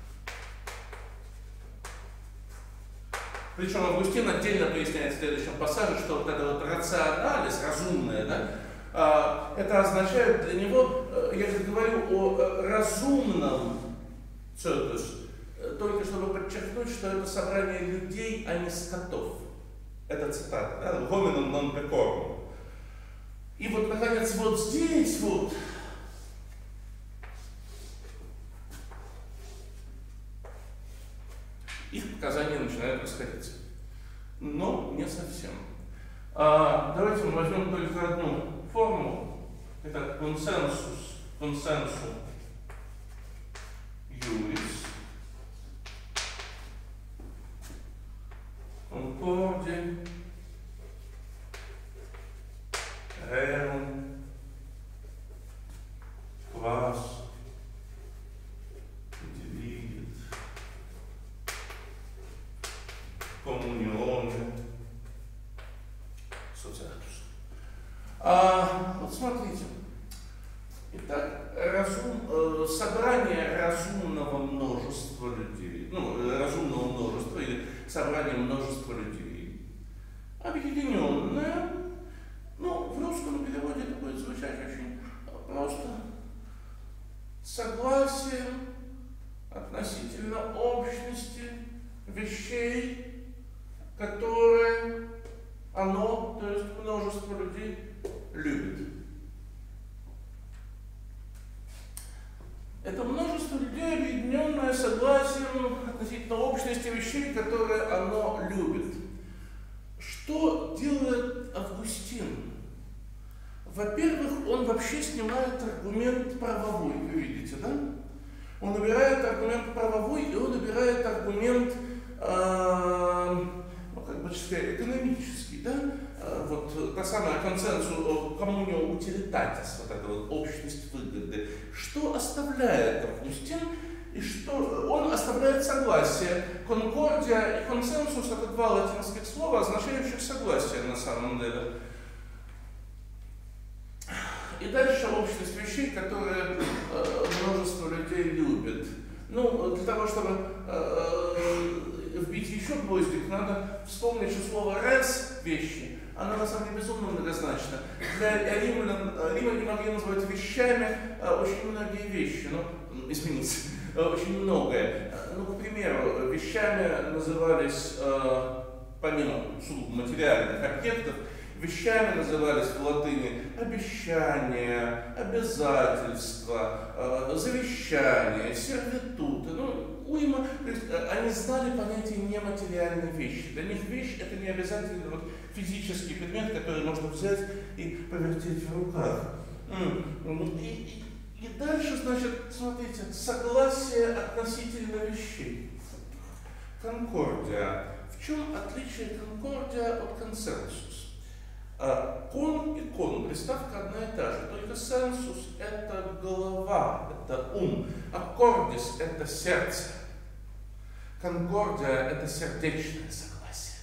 Причем Августин отдельно поясняет в следующем пассаже, что вот это вот рационалис, разумное, да, это означает для него, я же говорю о разумном certus, только чтобы подчеркнуть, что это собрание людей, а не скотов. Это цитата, да, hominum non pecorum. И вот, наконец, вот здесь вот их показания начинают расходиться. Но не совсем. Давайте мы возьмем только одну форму. Это консенсус, консенсу юрис, конкорди, rerum, quas diligit, коммуниone, социатус. Вот смотрите. Итак, собрание разумного множества людей, разумного множества или собрание множества людей, объединенное, в русском переводе это будет звучать очень просто, согласие относительно общности вещей, которые общности вещей, которые оно любит. Что делает Августин? Во-первых, он вообще снимает аргумент правовой, вы видите, да? Он убирает аргумент правовой, и он убирает аргумент, экономический, да? Вот та самая консенсус коммунио утилитатис, вот эта вот общность выгоды. Что оставляет Августин? И что он оставляет согласие. Конкордия и консенсус — это два латинских слова, означающих согласие на самом деле. И дальше общность вещей, которые множество людей любит. Ну, для того, чтобы вбить еще гвоздик, надо вспомнить, что слово «res» — вещи, оно на самом деле безумно многозначно. Для римляне могли называть вещами очень многие вещи, ну, извините, очень многое. Ну, к примеру, вещами назывались, помимо сугубо материальных объектов, вещами назывались в латыни обещания, обязательства, завещания, сервитуты, ну, уйма. То есть они знали понятие нематериальной вещи. Для них вещь — это не обязательно вот физический предмет, который можно взять и повертеть в руках. И дальше, значит, смотрите, согласие относительно вещей. Конкордия. В чем отличие конкордия от консенсуса? Кон и кон, приставка одна и та же, только сенсус — это голова, это ум, а кордис — это сердце. Конкордия — это сердечное согласие.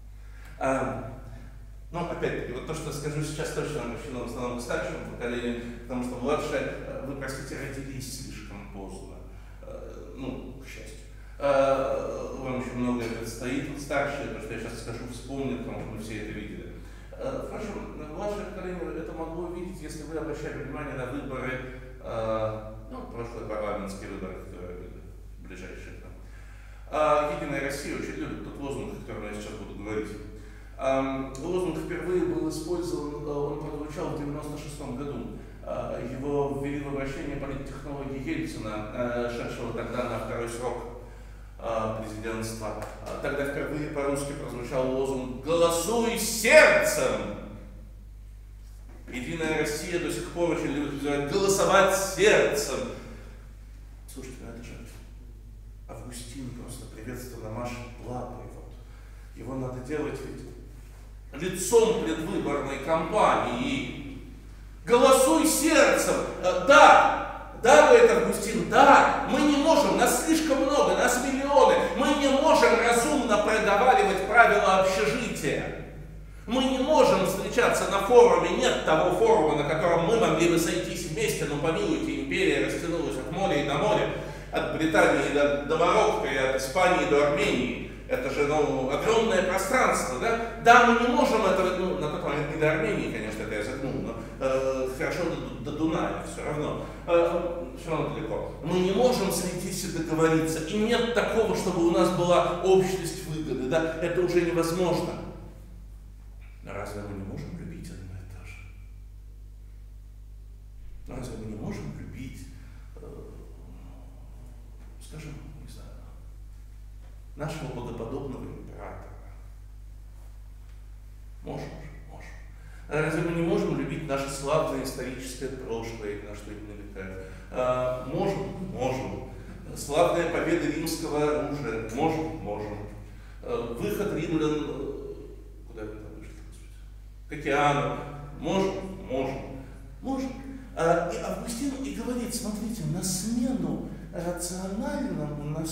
Ну, опять-таки, вот то, что скажу сейчас, точно обращено в основном к старшему поколению, потому что младшие, вы, простите, родились слишком поздно, ну, к счастью. Вам еще многое предстоит, вот старшие, то, что я сейчас скажу, вспомнят, потому что мы все это видели. Впрочем, младшее поколение это могло видеть, если вы обращали внимание на выборы, ну, прошлые парламентские выборы, которые были ближайшие. Единая Россия очень любит тот лозунг, о котором я сейчас буду говорить. Лозунг впервые был использован, он прозвучал в 1996 году. Его ввели в обращение политтехнологии Ельцина, шедшего тогда на второй срок президентства. Тогда впервые по-русски прозвучал лозунг «Голосуй сердцем!». Единая Россия до сих пор очень любит голосовать сердцем. Слушайте, ну это же Августин просто приветственно машет лапой. Вот. Его надо делать ведь лицом предвыборной кампании. Голосуй сердцем! Да, говорит Августин, да, мы не можем, нас слишком много, нас миллионы, мы не можем разумно проговаривать правила общежития. Мы не можем встречаться на форуме, нет того форума, на котором мы могли бы сойтись вместе, но помилуйте, империя растянулась от моря и до моря, от Британии до Марокко и от Испании до Армении. Это же, ну, огромное пространство, да? Да, мы не можем этого, ну, на тот момент не до Армении, конечно, это я загнул, но хорошо до Дуная, все равно далеко. Мы не можем сойтись и договориться, и нет такого, чтобы у нас была общность выгоды, да? Это уже невозможно. Но разве мы не можем любить одно и то же? Разве мы не можем любить, скажем, не знаю, нашего богоподобного императора? Можем же, можем. Разве мы не можем любить наше славное историческое прошлое, на что именно века? Можем, можем. Славная победа римского оружия. Можем, можем. Выход римлян, куда это там вышли, Господи? К океану. Можем, можем. Можем. И Августин и говорит, смотрите, на смену рациональному, на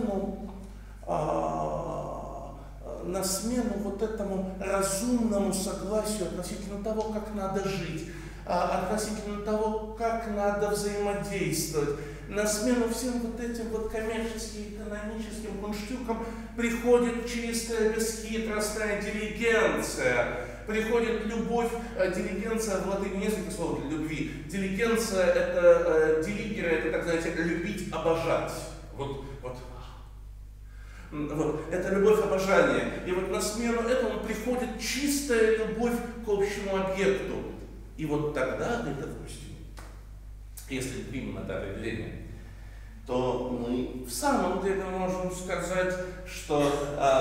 смену вот этому разумному согласию относительно того, как надо жить, относительно того, как надо взаимодействовать, на смену всем вот этим вот коммерческим, экономическим кунштюкам приходит чистая, бесхитростная дилигенция, приходит любовь. Дилигенция в латыни несколько слов для любви. Дилигенция — это дилигера, это, так знаете, любить, обожать. Вот. Это любовь, обожание. И вот на смену этому приходит чистая любовь к общему объекту. И вот тогда, говорит Августин, если примем это определение, то мы в самом деле можем сказать, что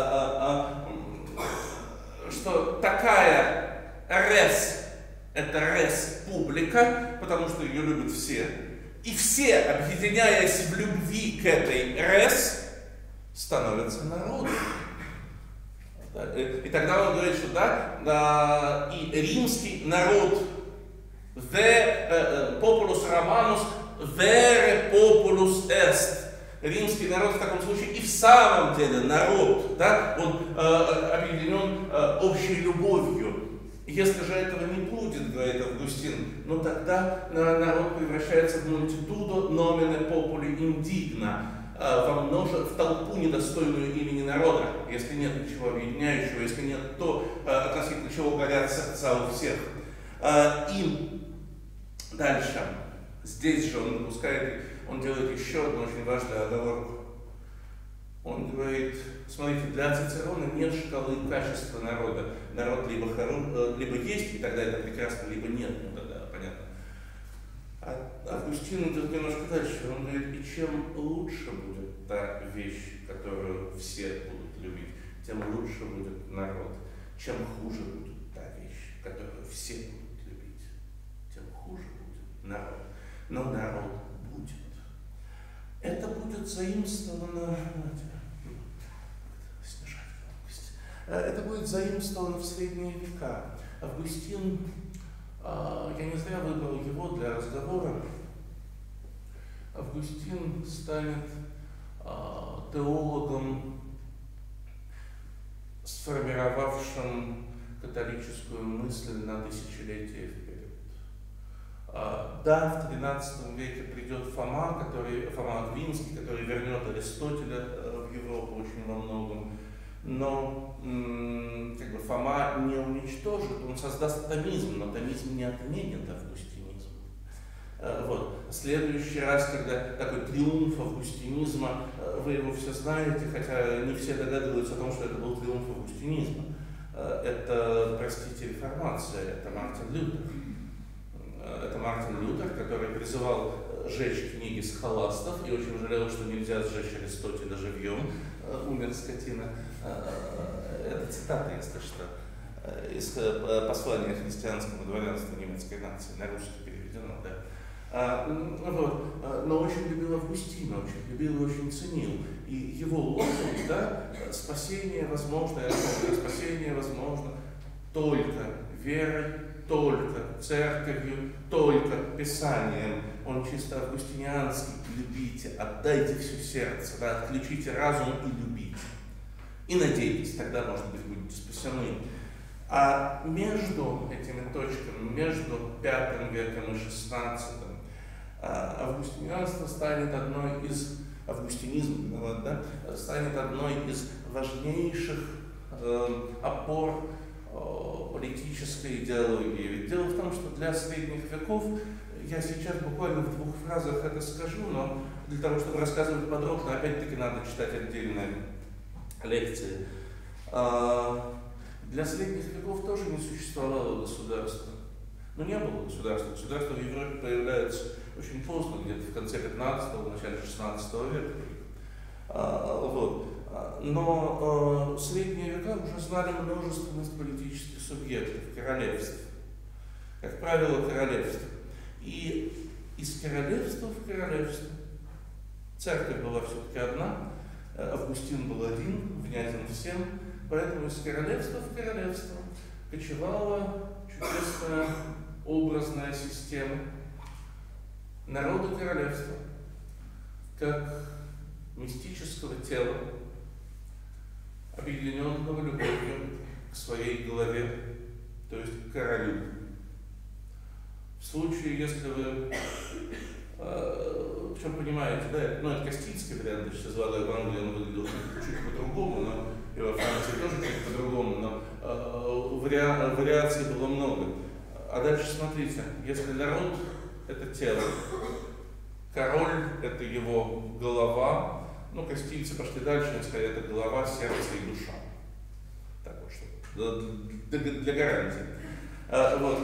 такая рес – это рес публика, потому что ее любят все. И все, объединяясь в любви к этой рес, становятся народом. И тогда он говорит, что да, и римский народ, populus romanus, vere populus est. Римский народ в таком случае и в самом деле народ, да, он объединен общей любовью. Если же этого не будет, говорит Августин, ну тогда народ превращается в multitudo nomine populi indigna, в толпу, недостойную имени народа, если нет ничего объединяющего, если нет то, относительно чего горят сердца у всех. И дальше, здесь же он допускает, он делает еще одну очень важную оговорку. Он говорит, смотрите, для Цицерона нет шкалы качества народа. Народ либо есть, и тогда это прекрасно, либо нет, ну тогда понятно. А Августин идет немножко дальше. Он говорит, и чем лучше будет та вещь, которую все будут любить, тем лучше будет народ. Чем хуже будет та вещь, которую все будут любить, тем хуже будет народ. Но народ будет. Это будет заимствовано, это будет заимствовано в средние века. Августин, я не зря выбрал его для разговора, Августин станет теологом, сформировавшим католическую мысль на тысячелетия вперед. Да, в XIII веке придет Фома Аквинский, который вернет Аристотеля в Европу очень во многом, но Фома не уничтожит, он создаст томизм, но томизм не отменит августинизм. Следующий раз, когда такой триумф августинизма, вы его все знаете, хотя не все догадываются о том, что это был триумф августинизма. Это, простите, реформация, это Мартин Лютер. Это Мартин Лютер, который призывал сжечь книги схоластов и очень жалел, что нельзя сжечь Аристотеля живьем. Умер скотина. Это цитата, если что, из послания христианскому дворянству немецкой нации, на русский переведено, да. Но очень любил Августина, очень любил и очень ценил. И его лозунг, да, спасение возможно только верой, только церковью, только Писанием. Он чисто августинианский. Любите, отдайте все сердце, да, отключите разум и любите. И надейтесь, тогда, может быть, будете спасены. А между этими точками, между V веком и XVI, августинианство станет одной из, августинизм, да, станет одной из важнейших опор политической идеологии. Ведь дело в том, что для средних веков, я сейчас буквально в двух фразах это скажу, но для того, чтобы рассказывать подробно, опять-таки надо читать отдельные лекции. Для средних веков тоже не существовало государства. Но не было государства. Государство в Европе появляется очень поздно, где-то в конце 15-го, в начале 16 века. Но средние века уже знали множественность политических субъектов, королевств. Как правило, королевств. И из королевства в королевство. Церковь была все-таки одна, Августин был один, внятен всем, поэтому из королевства в королевство кочевала чудесная образная система народа королевства, как мистического тела, объединенного любовью к своей голове, то есть к королю. В случае, если вы, причем понимаете, да, это Кастильский вариант, сейчас звали в Англии, он выглядел чуть по-другому, но и во Франции тоже чуть по-другому, но вариаций было много. А дальше смотрите, если народ – это тело, король – это его голова, кастильцы пошли дальше, они сказали, это голова, сердце и душа. Так вот, что для гарантии.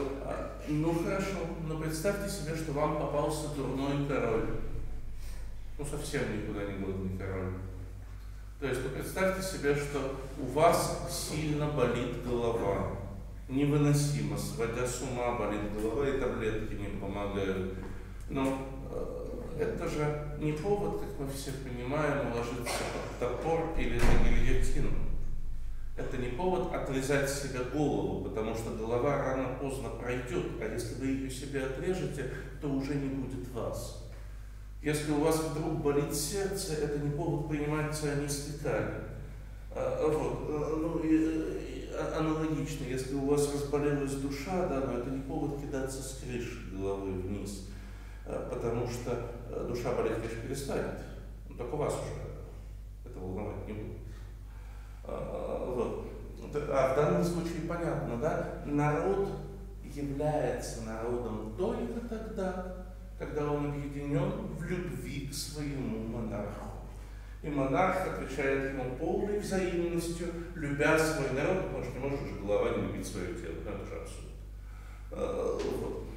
Хорошо, но представьте себе, что вам попался дурной король. ну, совсем никуда не годный король. То есть вы представьте себе, что у вас сильно болит голова, невыносимо, сводя с ума болит голова, и таблетки не помогают. Но это же не повод, как мы все понимаем, уложиться под топор или на гильотину. Это не повод отрезать себе голову, потому что голова рано-поздно пройдет, а если вы ее себе отрежете, то уже не будет вас. Если у вас вдруг болит сердце, это не повод принимать ционистый калий. Аналогично, если у вас разболелась душа, да, но это не повод кидаться с крыши головой вниз, потому что душа болеть, конечно, перестанет, но только вас уже это волновать не будет. А в данном случае понятно, да? Народ является народом только тогда, когда он объединен в любви к своему монарху. И монарх отвечает ему полной взаимностью, любя свой народ, потому что не может же голова не любить свое тело, это же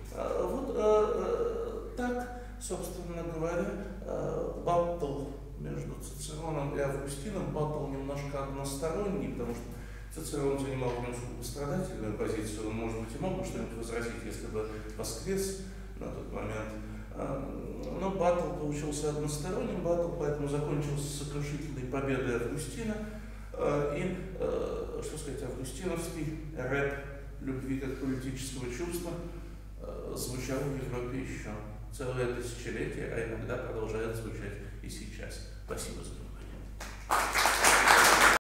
абсурд. Так, собственно говоря, баттл между Цицероном и Августином, баттл немножко односторонний, потому что Цицерон занимал в нем сугубо страдательную позицию, он, может быть, и мог бы что-нибудь возразить, если бы воскрес на тот момент. Но баттл получился односторонним, баттл поэтому закончился сокрушительной победой Августина. И, что сказать, августиновский рэп любви как политического чувства звучал в Европе еще целое тысячелетие, а иногда продолжает звучать и сейчас. Спасибо за внимание.